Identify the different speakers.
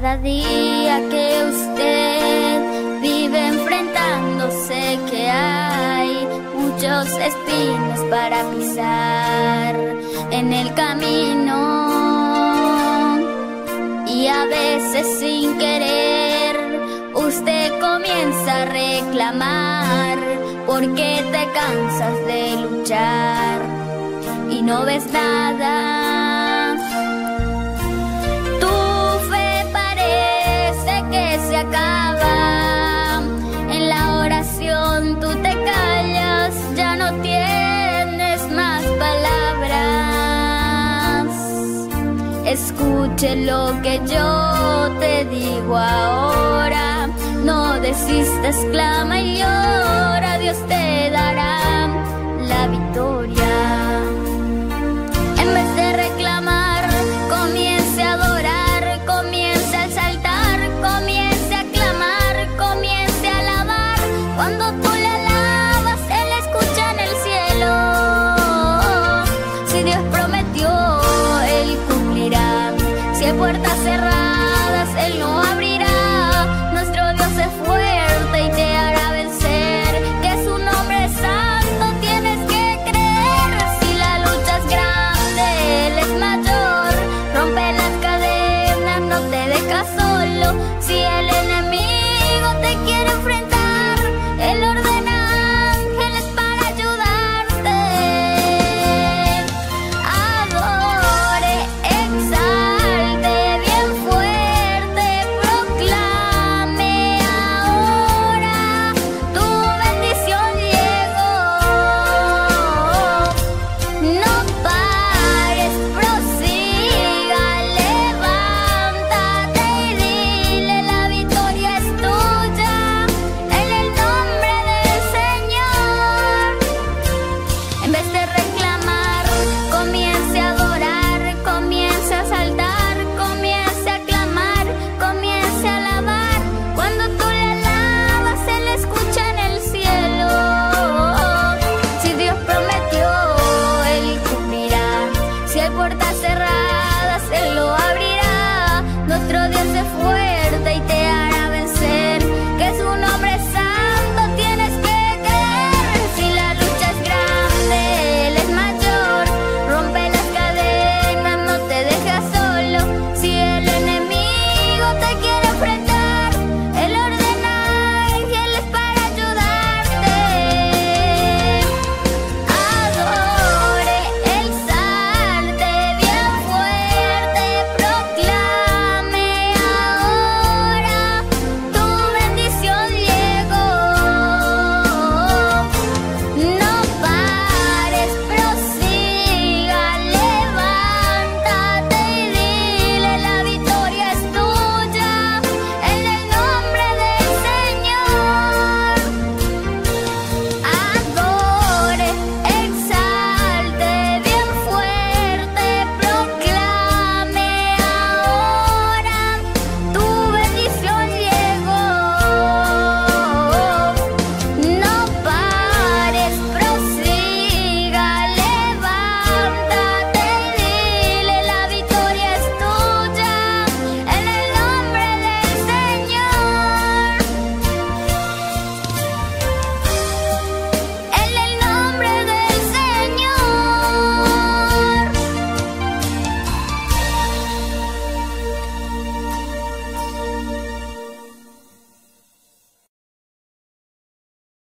Speaker 1: Cada día que usted vive enfrentando, sé que hay muchos espinos para pisar en el camino, y a veces sin querer usted comienza a reclamar porque te cansas de luchar y no ves nada. Tu fe parece que se acaba, en la oración tú te callas, ya no tienes más palabras. Escuche lo que yo te digo ahora, no desistas, clama y llora, Dios te dará la victoria. En vez de reclamar, comience a adorar, comience a saltar, comience a clamar, comience a alabar. Cuando tú le alabas, Él escucha en el cielo. Si Dios prometió, Él cumplirá. Si hay puertas cerradas, Él no abrirá. Nuestro Dios es fuerte y te hará vencer, que su nombre es santo, tienes que creer. Si la lucha es grande, Él es mayor, rompe las cadenas, no te deja solo. Si el enemigo te quiere enfrentar, Él ordena ángeles para ayudarte. Adore, exalte bien fuerte, proclame ahora, tu bendición llegó. No pares, prosiga, levántate y dile: la victoria es tuya, en el nombre del Señor. En vez de reclamar, comience a adorar, comience a saltar, comience a clamar, comience a alabar. Cuando tú le alabas, Él escucha en el cielo. Si Dios prometió, Él cumplirá. Si hay puertas cerradas, Él lo abrirá. Nuestro Dios es fuerte y te hará vencer, que su nombre es santo, tienes que creer. Si la lucha es grande, Él es mayor, rompe las cadenas, no te deja solo. Si